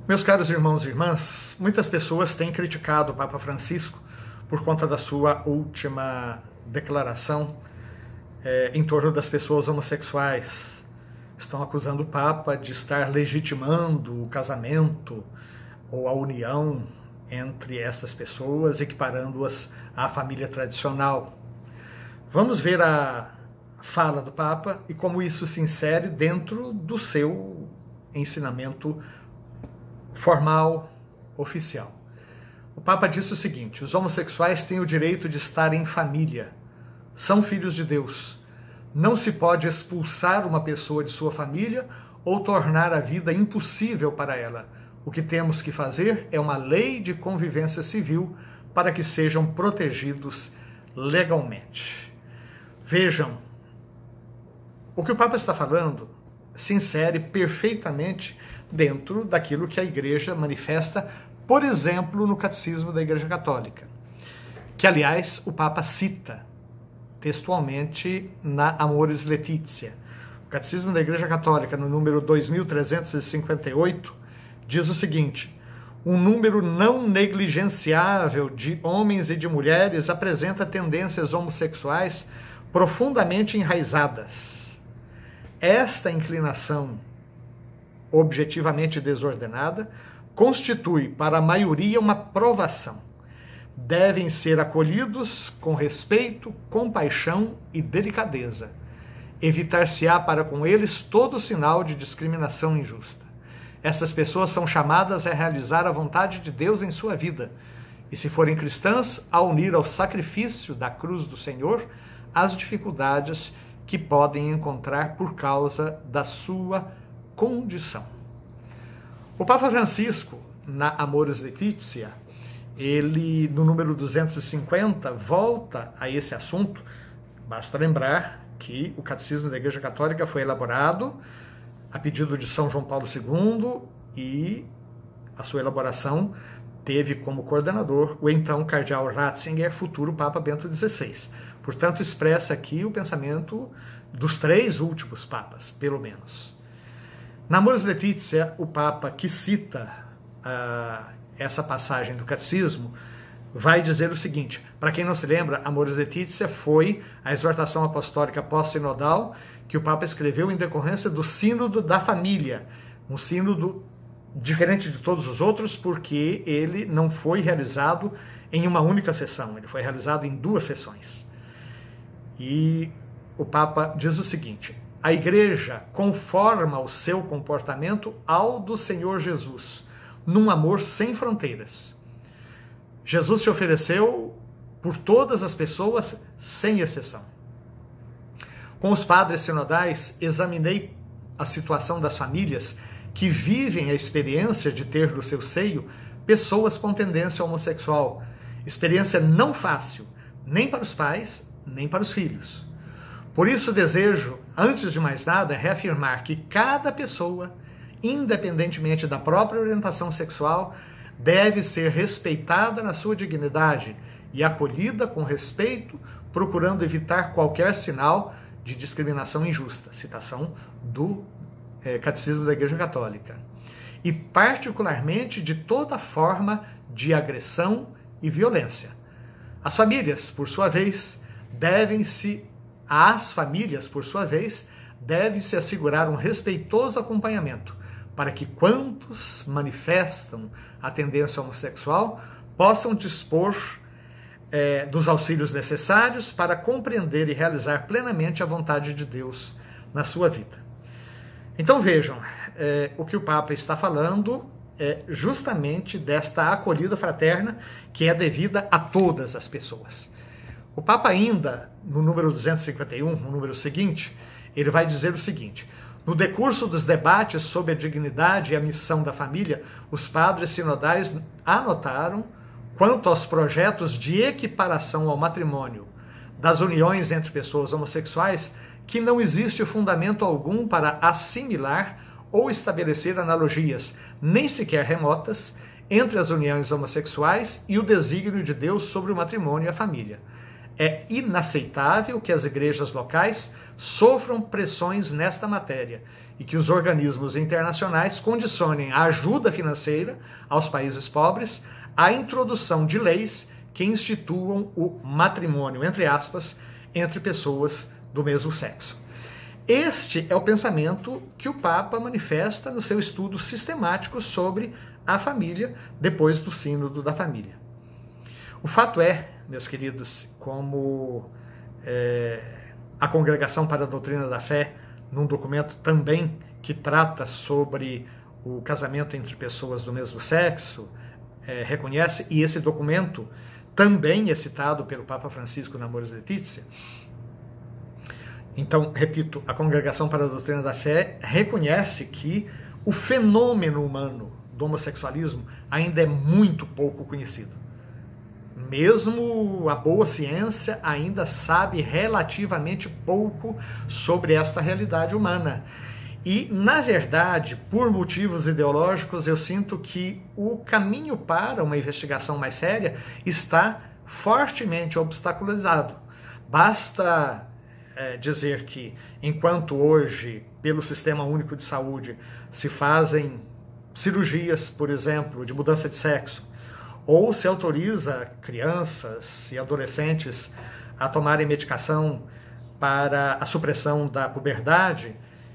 Meus caros irmãos e irmãs, muitas pessoas têm criticado o Papa Francisco por conta da sua última declaração em torno das pessoas homossexuais. Estão acusando o Papa de estar legitimando o casamento ou a união entre essas pessoas, equiparando-as à família tradicional. Vamos ver a fala do Papa e como isso se insere dentro do seu ensinamento formal, oficial. O Papa disse o seguinte: os homossexuais têm o direito de estar em família, são filhos de Deus. Não se pode expulsar uma pessoa de sua família ou tornar a vida impossível para ela. O que temos que fazer é uma lei de convivência civil para que sejam protegidos legalmente. Vejam, o que o Papa está falando se insere perfeitamente dentro daquilo que a Igreja manifesta, por exemplo, no Catecismo da Igreja Católica, que, aliás, o Papa cita textualmente na Amoris Laetitia. O Catecismo da Igreja Católica, no número 2358, diz o seguinte: um número não negligenciável de homens e de mulheres apresenta tendências homossexuais profundamente enraizadas. Esta inclinação objetivamente desordenada constitui para a maioria uma provação. Devem ser acolhidos com respeito, compaixão e delicadeza. Evitar-se-á para com eles todo sinal de discriminação injusta. Essas pessoas são chamadas a realizar a vontade de Deus em sua vida, e se forem cristãs, a unir ao sacrifício da cruz do Senhor as dificuldades que podem encontrar por causa da sua condição. O Papa Francisco, na Amoris Laetitia, ele, no número 250, volta a esse assunto. Basta lembrar que o Catecismo da Igreja Católica foi elaborado a pedido de São João Paulo II e a sua elaboração teve como coordenador o então cardeal Ratzinger, futuro Papa Bento XVI. Portanto, expressa aqui o pensamento dos três últimos papas, pelo menos. Na Amoris Laetitia, o Papa que cita essa passagem do Catecismo vai dizer o seguinte: para quem não se lembra, Amoris Laetitia foi a exortação apostólica pós-sinodal que o Papa escreveu em decorrência do Sínodo da Família, um sínodo diferente de todos os outros porque ele não foi realizado em uma única sessão, ele foi realizado em duas sessões. E o Papa diz o seguinte: a Igreja conforma o seu comportamento ao do Senhor Jesus, num amor sem fronteiras. Jesus se ofereceu por todas as pessoas, sem exceção. Com os padres sinodais, examinei a situação das famílias que vivem a experiência de ter no seu seio pessoas com tendência homossexual. Experiência não fácil, nem para os pais, nem para os filhos. Por isso desejo, antes de mais nada, reafirmar que cada pessoa, independentemente da própria orientação sexual, deve ser respeitada na sua dignidade e acolhida com respeito, procurando evitar qualquer sinal de discriminação injusta. Citação do Catecismo da Igreja Católica. E particularmente de toda forma de agressão e violência. As famílias, por sua vez, deve-se assegurar um respeitoso acompanhamento, para que quantos manifestam a tendência homossexual possam dispor dos auxílios necessários para compreender e realizar plenamente a vontade de Deus na sua vida. Então vejam, o que o Papa está falando é justamente desta acolhida fraterna que é devida a todas as pessoas. O Papa ainda, no número 251, no número seguinte, ele vai dizer o seguinte: no decurso dos debates sobre a dignidade e a missão da família, os padres sinodais anotaram, quanto aos projetos de equiparação ao matrimônio das uniões entre pessoas homossexuais, que não existe fundamento algum para assimilar ou estabelecer analogias, nem sequer remotas, entre as uniões homossexuais e o desígnio de Deus sobre o matrimônio e a família. é inaceitável que as igrejas locais sofram pressões nesta matéria e que os organismos internacionais condicionem a ajuda financeira aos países pobres à introdução de leis que instituam o matrimônio, entre aspas, entre pessoas do mesmo sexo. Este é o pensamento que o Papa manifesta no seu estudo sistemático sobre a família, depois do Sínodo da Família. O fato é, meus queridos, como a Congregação para a Doutrina da Fé, num documento também que trata sobre o casamento entre pessoas do mesmo sexo, reconhece, e esse documento também é citado pelo Papa Francisco na Amoris Laetitia. Então, repito, a Congregação para a Doutrina da Fé reconhece que o fenômeno humano do homossexualismo ainda é muito pouco conhecido. Mesmo a boa ciência ainda sabe relativamente pouco sobre esta realidade humana. E, na verdade, por motivos ideológicos, eu sinto que o caminho para uma investigação mais séria está fortemente obstaculizado. Basta dizer que, enquanto hoje, pelo Sistema Único de Saúde, se fazem cirurgias, por exemplo, de mudança de sexo, ou se autoriza crianças e adolescentes a tomarem medicação para a supressão da puberdade,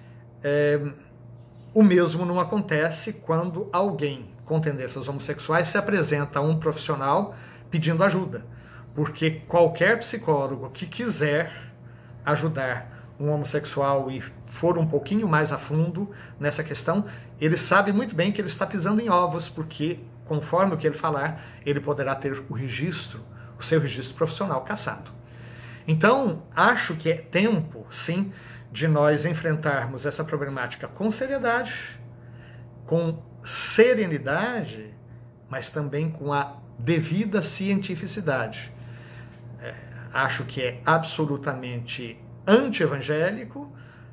o mesmo não acontece quando alguém com tendências homossexuais se apresenta a um profissional pedindo ajuda, porque qualquer psicólogo que quiser ajudar um homossexual e for um pouquinho mais a fundo nessa questão, ele sabe muito bem que ele está pisando em ovos, porque, conforme o que ele falar, ele poderá ter o seu registro profissional cassado. Então, acho que é tempo, sim, de nós enfrentarmos essa problemática com seriedade, com serenidade, mas também com a devida cientificidade. Acho que é absolutamente anti-evangélico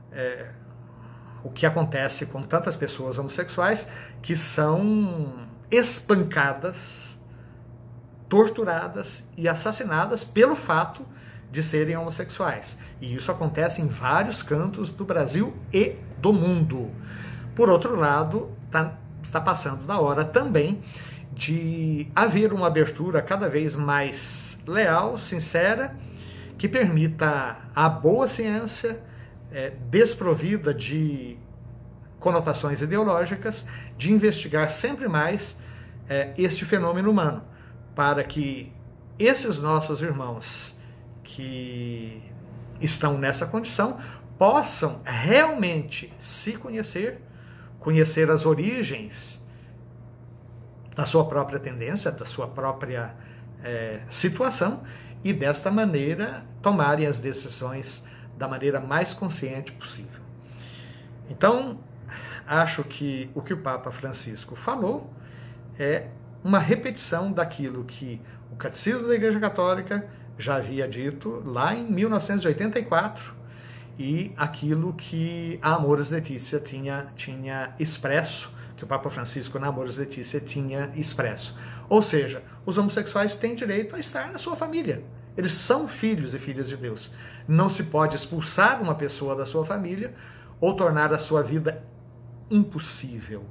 o que acontece com tantas pessoas homossexuais que são espancadas, torturadas e assassinadas pelo fato de serem homossexuais. E isso acontece em vários cantos do Brasil e do mundo. Por outro lado, está passando da hora também de haver uma abertura cada vez mais leal, sincera, que permita a boa ciência, desprovida de conotações ideológicas, de investigar sempre mais este fenômeno humano, para que esses nossos irmãos que estão nessa condição possam realmente se conhecer as origens da sua própria tendência, da sua própria situação, e desta maneira tomarem as decisões da maneira mais consciente possível. Então, acho que o Papa Francisco falou é uma repetição daquilo que o Catecismo da Igreja Católica já havia dito lá em 1984 e aquilo que a Amoris Laetitia tinha expresso, que o Papa Francisco na Amoris Laetitia tinha expresso. Ou seja, os homossexuais têm direito a estar na sua família. Eles são filhos e filhas de Deus. Não se pode expulsar uma pessoa da sua família ou tornar a sua vida impossível.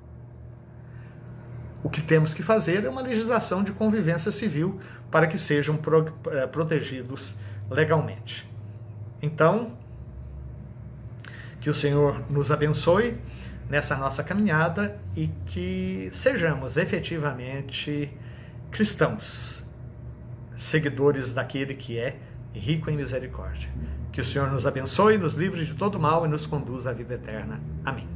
O que temos que fazer é uma legislação de convivência civil para que sejam protegidos legalmente. Então, que o Senhor nos abençoe nessa nossa caminhada e que sejamos efetivamente cristãos, seguidores daquele que é rico em misericórdia. Que o Senhor nos abençoe, nos livre de todo mal e nos conduza à vida eterna. Amém.